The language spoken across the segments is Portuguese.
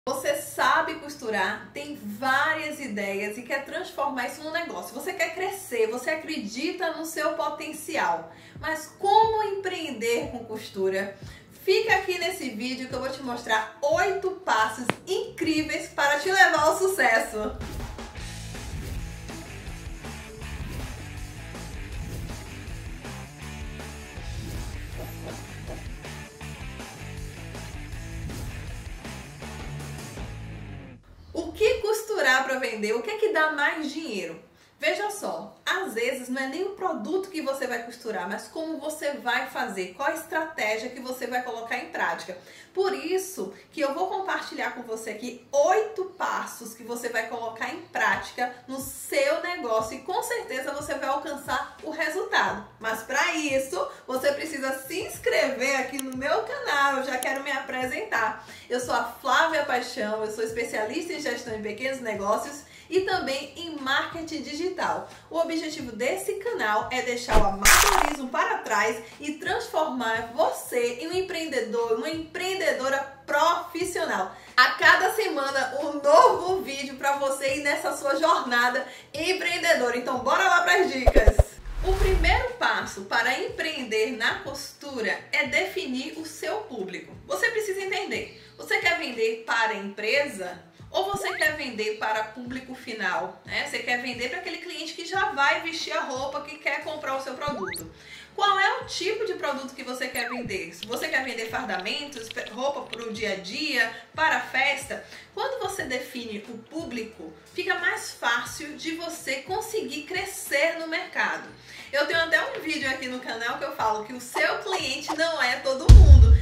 Você sabe costurar, tem várias ideias e quer transformar isso num negócio. Você quer crescer, você acredita no seu potencial. Mas como empreender com costura? Fica aqui nesse vídeo que eu vou te mostrar 8 passos incríveis para te levar ao sucesso. O que costurar para vender? O que é que dá mais dinheiro? Veja só, às vezes não é nem o produto que você vai costurar, mas como você vai fazer, qual a estratégia que você vai colocar em prática. Por isso que eu vou compartilhar com você aqui 8 passos que você vai colocar em prática no seu negócio e com certeza você vai alcançar o resultado. Mas para isso, você precisa se inscrever aqui no meu canal. Eu já quero me apresentar. Eu sou a Flávia Paixão, eu sou especialista em gestão de pequenos negócios e também em marketing digital. O objetivo desse canal é deixar o amadorismo para trás e transformar você em um empreendedor, uma empreendedora profissional. A cada semana um novo vídeo para você ir nessa sua jornada empreendedora. Então bora lá para as dicas! O primeiro passo para empreender na costura é definir o seu público. Você precisa entender, você quer vender para a empresa? Ou você quer vender para público final, né? Você quer vender para aquele cliente que já vai vestir a roupa, que quer comprar o seu produto. Qual é o tipo de produto que você quer vender? Se você quer vender fardamentos, roupa para o dia a dia, para a festa, quando você define o público, fica mais fácil de você conseguir crescer no mercado. Eu tenho até um vídeo aqui no canal que eu falo que o seu cliente não é todo mundo.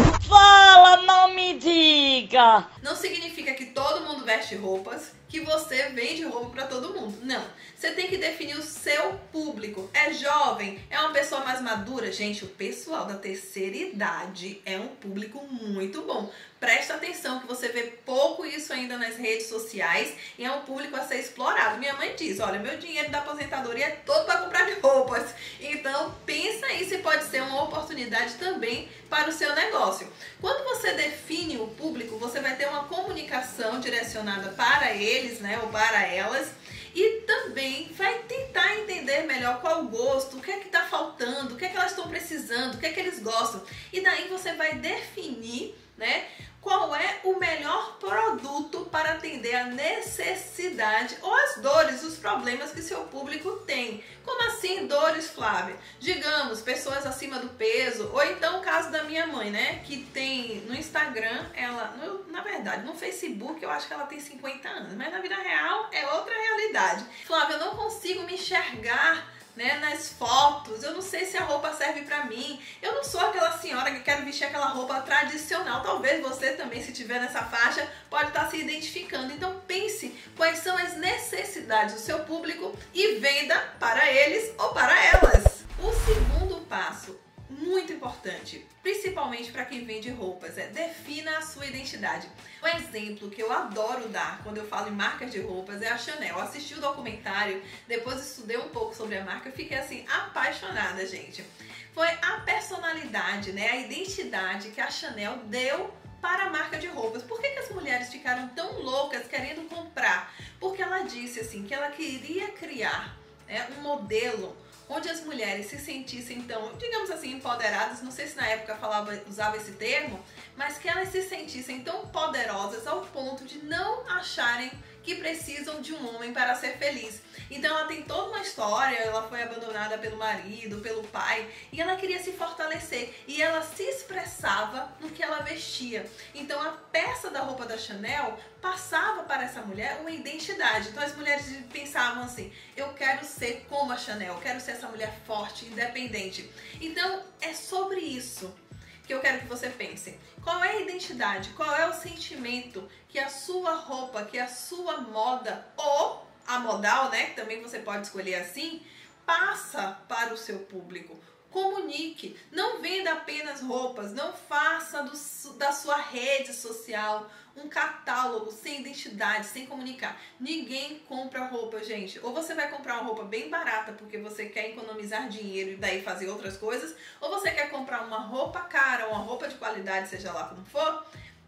Fala, não me diga! Não significa que todo mundo veste roupas, que você vende roupa para todo mundo. Não. Você tem que definir o seu público. É jovem? É uma pessoa mais madura? Gente, o pessoal da terceira idade é um público muito bom. Presta atenção que você vê pouco isso ainda nas redes sociais e é um público a ser explorado. Minha mãe diz, olha, meu dinheiro da aposentadoria é todo para comprar roupas. Então, pensa aí se pode ser uma oportunidade também para o seu negócio. Quando você define o público, você vai ter uma comunicação direcionada para eles, né, ou para elas, e também vai tentar entender melhor qual o gosto, o que é que está faltando, o que é que elas estão precisando, o que é que eles gostam. E daí você vai definir, né, qual é o melhor produto para atender a necessidade ou as dores, os problemas que seu público tem. Como assim dores, Flávia? Digamos, pessoas acima do peso, ou então o caso da minha mãe, né, que tem no Instagram, ela, na verdade, no Facebook eu acho que ela tem 50 anos, mas na vida real é outra realidade. Flávia, eu não consigo me enxergar, né, nas fotos, eu não sei se a roupa serve pra mim, eu não sou aquela senhora que quer vestir aquela roupa tradicional. Talvez você também, se tiver nessa faixa, pode estar se identificando. Então pense quais são as necessidades do seu público e venda para eles ou para elas. O segundo passo, muito importante, principalmente para quem vende roupas, é defina a sua identidade. Um exemplo que eu adoro dar quando eu falo em marcas de roupas é a Chanel. Eu assisti o documentário, depois estudei um pouco sobre a marca, eu fiquei assim apaixonada, gente. Foi a personalidade, né, a identidade que a Chanel deu para a marca de roupas. Por que as mulheres ficaram tão loucas querendo comprar? Porque ela disse assim que ela queria criar, né, um modelo onde as mulheres se sentissem, então, digamos assim, empoderadas, não sei se na época usava esse termo, mas que elas se sentissem tão poderosas ao ponto de não acharem que precisam de um homem para ser feliz. Então ela tem toda uma história, ela foi abandonada pelo marido, pelo pai, e ela queria se fortalecer, e ela se expressava no que ela vestia. Então a peça da roupa da Chanel passava para essa mulher uma identidade. Então as mulheres pensavam assim, eu quero ser como a Chanel, eu quero ser essa mulher forte, independente. Então é sobre isso que eu quero que você pense. Qual é a identidade? Qual é o sentimento que a sua roupa, que a sua moda ou a modal, né, que também você pode escolher assim, passa para o seu público? Comunique, não venda apenas roupas, não faça da sua rede social um catálogo sem identidade, sem comunicar. Ninguém compra roupa, gente. Ou você vai comprar uma roupa bem barata porque você quer economizar dinheiro e daí fazer outras coisas, ou você quer comprar uma roupa cara, uma roupa de qualidade, seja lá como for,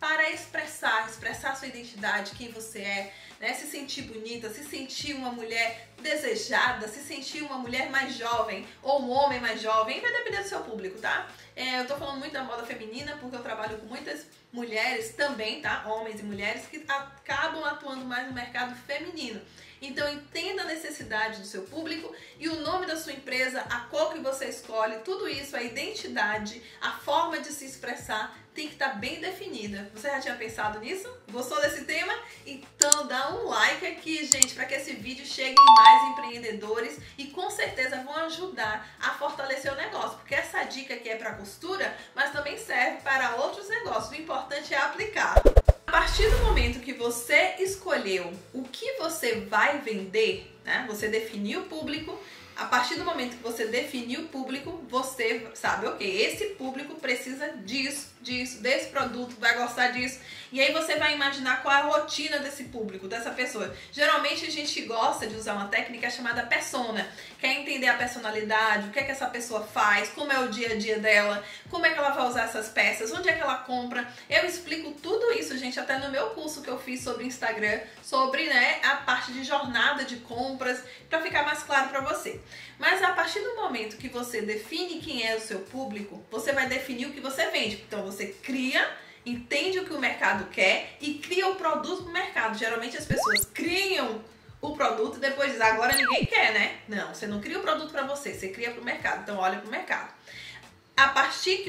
para expressar sua identidade, quem você é, né? Se sentir bonita, se sentir uma mulher desejada, se sentir uma mulher mais jovem ou um homem mais jovem, vai depender do seu público, tá? Eu tô falando muito da moda feminina porque eu trabalho com muitas mulheres também, tá? Homens e mulheres que acabam atuando mais no mercado feminino. Então entenda a necessidade do seu público e o nome da sua empresa, a cor que você escolhe, tudo isso, a identidade, a forma de se expressar tem que estar bem definida. Você já tinha pensado nisso? Gostou desse tema? Então dá um like aqui, gente, para que esse vídeo chegue em mais empreendedores e com certeza vão ajudar a fortalecer o negócio, porque essa dica aqui é para costura, mas também serve para outros negócios. O importante é aplicar. A partir do momento que você escolheu o que você vai vender, né? Você definiu o público. A partir do momento que você definiu o público, você sabe, ok, esse público precisa disso, desse produto, vai gostar disso. E aí você vai imaginar qual é a rotina desse público, dessa pessoa. Geralmente a gente gosta de usar uma técnica chamada persona. Quer entender a personalidade, o que é que essa pessoa faz, como é o dia a dia dela, como é que ela vai usar essas peças, onde é que ela compra. Eu explico tudo isso, gente, até no meu curso que eu fiz sobre Instagram, sobre, né, a parte de jornada de compras, para ficar mais claro para você. Mas a partir do momento que você define quem é o seu público, você vai definir o que você vende. Então você cria, entende o que o mercado quer e cria o produto para o mercado. Geralmente as pessoas criam o produto e depois dizem, agora ninguém quer, né? Não, você não cria o produto para você, você cria para o mercado. Então olha para o mercado. A partir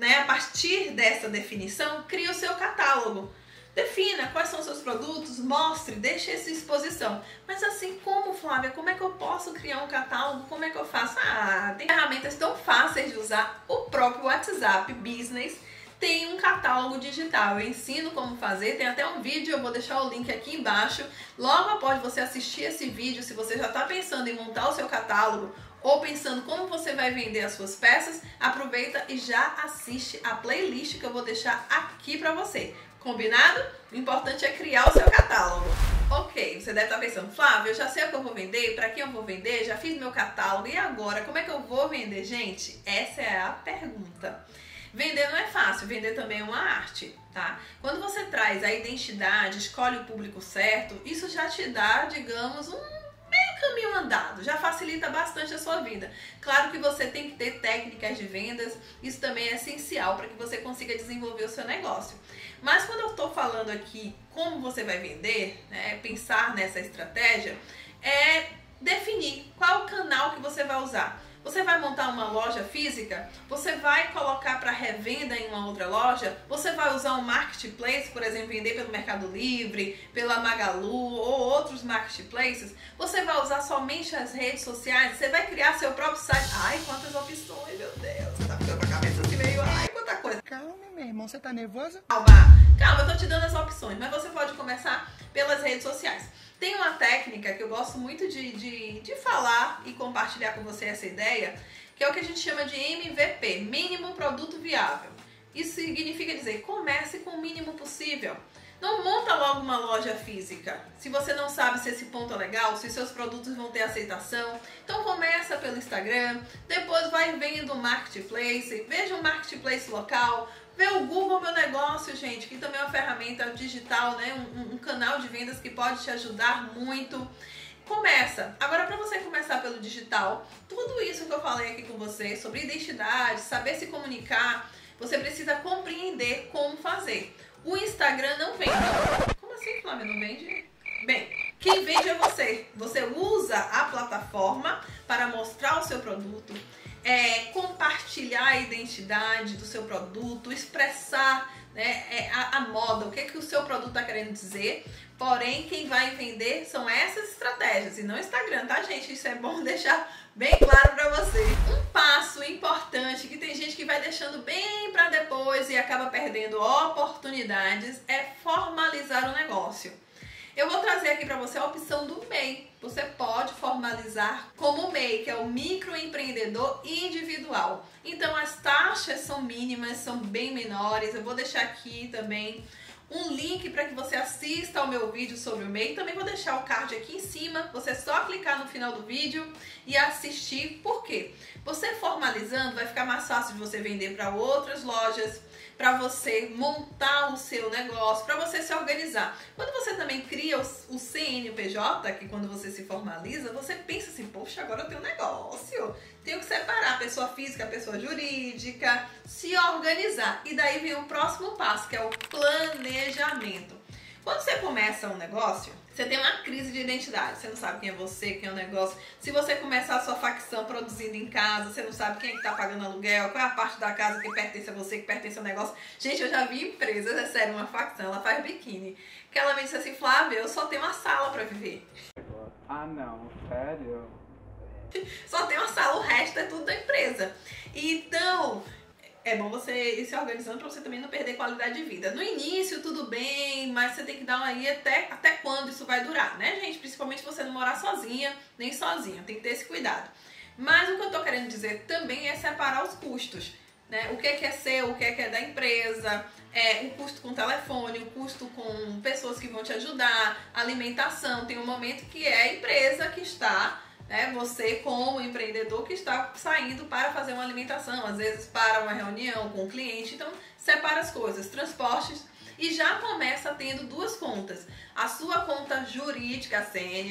dessa definição, cria o seu catálogo. Defina quais são os seus produtos, mostre, deixe essa exposição. Mas assim, como, Flávia, como é que eu posso criar um catálogo? Como é que eu faço? Tem ferramentas tão fáceis de usar. O próprio WhatsApp Business tem um catálogo digital. Eu ensino como fazer, tem até um vídeo, eu vou deixar o link aqui embaixo. Logo após você assistir esse vídeo, se você já está pensando em montar o seu catálogo ou pensando como você vai vender as suas peças, aproveita e já assiste a playlist que eu vou deixar aqui para você. Combinado? O importante é criar o seu catálogo. Ok, você deve estar pensando, Flávia, eu já sei o que eu vou vender, para quem eu vou vender, já fiz meu catálogo, e agora, como é que eu vou vender? Gente, essa é a pergunta. Vender não é fácil, vender também é uma arte, tá? Quando você traz a identidade, escolhe o público certo, isso já te dá, digamos, um caminho andado, já facilita bastante a sua vida. Claro que você tem que ter técnicas de vendas, isso também é essencial para que você consiga desenvolver o seu negócio. Mas quando eu estou falando aqui como você vai vender, né, pensar nessa estratégia, é definir qual o canal que você vai usar. Você vai montar uma loja física? Você vai colocar para revenda em uma outra loja? Você vai usar um marketplace, por exemplo, vender pelo Mercado Livre, pela Magalu ou outros marketplaces? Você vai usar somente as redes sociais? Você vai criar seu próprio site? Ai, quantas opções, meu Deus. Você tá ficando com a cabeça assim meio... Ai, quanta coisa. Calma, meu irmão, você tá nervosa? Calma, eu tô te dando as opções, mas você pode começar pelas redes sociais. Tem uma técnica que eu gosto muito de falar e compartilhar com você essa ideia, que é o que a gente chama de MVP, Mínimo Produto Viável. Isso significa dizer, comece com o mínimo possível. Não monta logo uma loja física, se você não sabe se esse ponto é legal, se seus produtos vão ter aceitação. Então começa pelo Instagram, depois vai vendo o marketplace, veja um marketplace local, vê o Google Meu Negócio, gente, que também é uma ferramenta digital, né? Um canal de vendas que pode te ajudar muito. Começa. Agora, para você começar pelo digital, tudo isso que eu falei aqui com você sobre identidade, saber se comunicar, você precisa compreender como fazer. O Instagram não vende. Como assim, Flávia, não vende? Bem, quem vende é você. Você usa a plataforma para mostrar o seu produto, compartilhar a identidade do seu produto, expressar, né, a moda, o que o seu produto está querendo dizer. Porém, quem vai vender são essas estratégias e não o Instagram, tá, gente? Isso é bom deixar bem claro para você. Um passo importante que tem gente que vai deixando bem para depois e acaba perdendo oportunidades é formalizar o negócio. Eu vou trazer aqui para você a opção do MEI. Você pode formalizar como MEI, que é o microempreendedor individual. Então as taxas são mínimas, são bem menores. Eu vou deixar aqui também um link para que você assista ao meu vídeo sobre o MEI. Também vou deixar o card aqui em cima. Você só clicar no final do vídeo e assistir. Por quê? Você formalizando vai ficar mais fácil de você vender para outras lojas, para você montar o seu negócio, para você se organizar. Quando você também cria o CNPJ, que quando você se formaliza, você pensa assim, poxa, agora eu tenho um negócio. Tenho que separar a pessoa física, a pessoa jurídica, se organizar. E daí vem o próximo passo, que é o planejamento. Quando você começa um negócio, você tem uma crise de identidade. Você não sabe quem é você, quem é o negócio. Se você começar a sua facção produzindo em casa, você não sabe quem é que tá pagando aluguel, qual é a parte da casa que pertence a você, que pertence ao negócio. Gente, eu já vi empresas, é sério, uma facção, ela faz biquíni, que ela me disse assim, Flávia, eu só tenho uma sala pra viver. Ah, não, sério? Só tem uma sala, o resto é tudo da empresa. Então, é bom você ir se organizando para você também não perder qualidade de vida. No início, tudo bem, mas você tem que dar aí até quando isso vai durar, né, gente? Principalmente se você não morar sozinha, nem sozinho. Tem que ter esse cuidado. Mas o que eu tô querendo dizer também é separar os custos, né? O que é seu, o que é da empresa, o custo com telefone, o custo com pessoas que vão te ajudar, alimentação. Tem um momento que é a empresa que está... você como empreendedor que está saindo para fazer uma alimentação, às vezes para uma reunião com o cliente, então separa as coisas, transportes, e já começa tendo duas contas, a sua conta jurídica,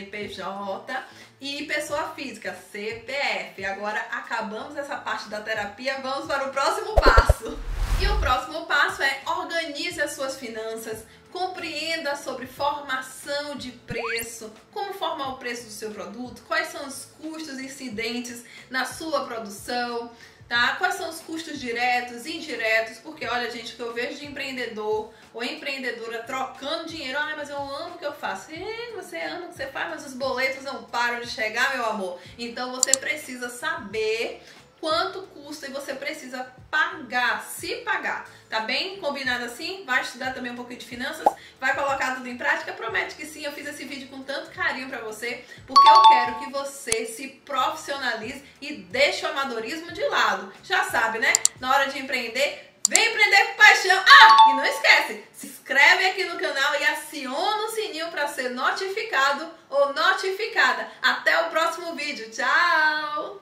CNPJ, e pessoa física, CPF. Agora acabamos essa parte da terapia, vamos para o próximo passo. E o próximo passo é organize as suas finanças, compreenda sobre formação de preço, como formar o preço do seu produto, quais são os custos incidentes na sua produção, tá? Quais são os custos diretos e indiretos, porque olha, gente, o que eu vejo de empreendedor ou empreendedora trocando dinheiro, mas eu amo o que eu faço. Você ama o que você faz, mas os boletos não param de chegar, meu amor. Então você precisa saber quanto custa e você precisa pagar, se pagar, tá bem? Combinado assim? Vai estudar também um pouquinho de finanças? Vai colocar tudo em prática? Promete que sim, eu fiz esse vídeo com tanto carinho pra você, porque eu quero que você se profissionalize e deixe o amadorismo de lado. Já sabe, né? Na hora de empreender, vem empreender com paixão! E não esquece, se inscreve aqui no canal e aciona o sininho para ser notificado ou notificada. Até o próximo vídeo, tchau!